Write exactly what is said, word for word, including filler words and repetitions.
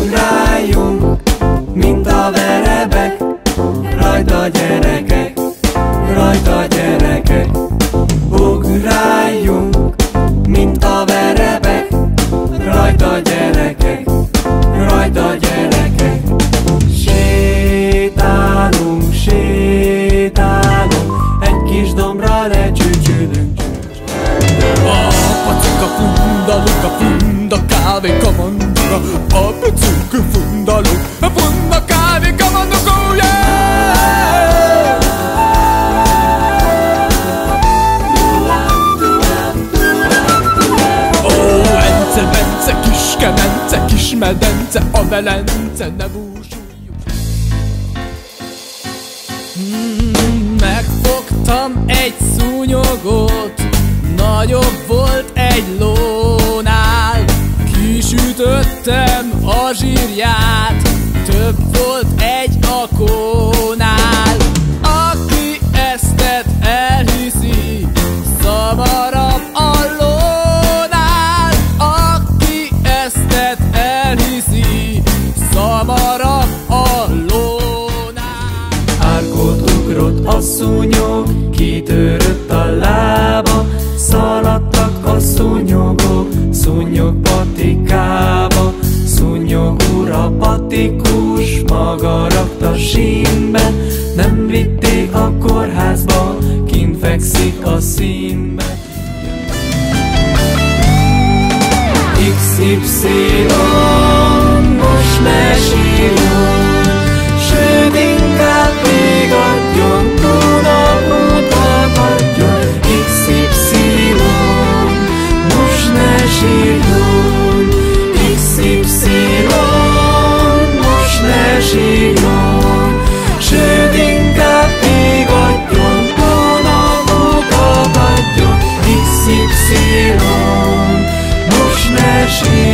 Ugráljunk, mint a verebek, rajta gyerekek, rajta gyerekek. Ugráljunk, mint a verebek, rajta gyerekek, rajta gyerekek. Sétálunk, sétálunk, egy kis dombra lecsücsülünk. A pacika funda, luka funda, kávéka mandura, a pacika funda, luka funda, kávéka mandura, oh yeah! Ó, Ence, Bence, kis kemence, kis medence, a velence, ne búsuljuk. Mm, megfogtam egy szúnyogot, nagyobb volt egy lónál. Kisütöttem a zsírját, több volt egy a kónál. Aki eztet elhiszi, szamarabb a lónál. Aki eztet elhiszi, szamarabb a lónál. Árkot ugrott a szúnyog, kitörött a lába, szaladtak a szúnyogok, szúnyog patikába. Szúnyog ura patikus, maga rakta sínbe, nem vitték a kórházba, kint fekszik a színbe. iksz ipszilon, most ne sírjon, sőt inkább még adjon, hónapot akadjon. iksz ipszilon, most ne sírjon, iksz ipszilon, most ne sírjon, sőt inkább még adjon, hónapot akadjon. iksz ipszilon, most ne sírjon.